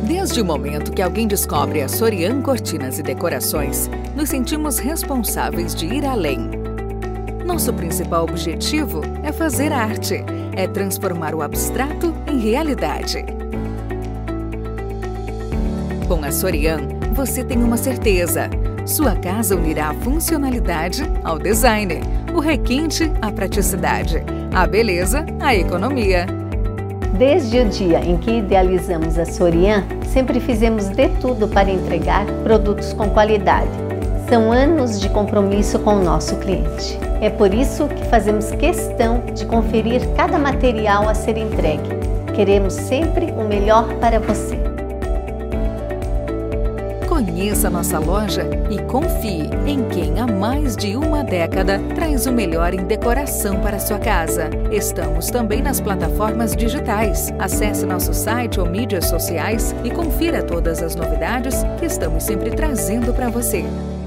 Desde o momento que alguém descobre a Sorian Cortinas e Decorações, nos sentimos responsáveis de ir além. Nosso principal objetivo é fazer arte, é transformar o abstrato em realidade. Com a Sorian, você tem uma certeza. Sua casa unirá a funcionalidade ao design, o requinte à praticidade, a beleza à economia. Desde o dia em que idealizamos a Sorian, sempre fizemos de tudo para entregar produtos com qualidade. São anos de compromisso com o nosso cliente. É por isso que fazemos questão de conferir cada material a ser entregue. Queremos sempre o melhor para você. Conheça nossa loja e confie em quem há mais de uma década traz o melhor em decoração para sua casa. Estamos também nas plataformas digitais. Acesse nosso site ou mídias sociais e confira todas as novidades que estamos sempre trazendo para você.